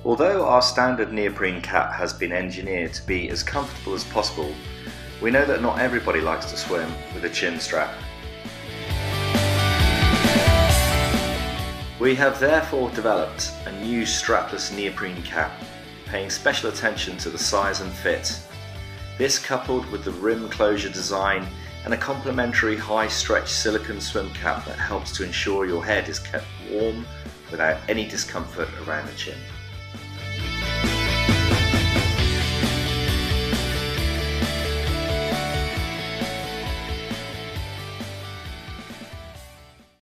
Although our standard neoprene cap has been engineered to be as comfortable as possible, we know that not everybody likes to swim with a chin strap. We have therefore developed a new strapless neoprene cap, paying special attention to the size and fit. This, coupled with the rim closure design and a complementary high stretch silicone swim cap that helps to ensure your head is kept warm without any discomfort around the chin.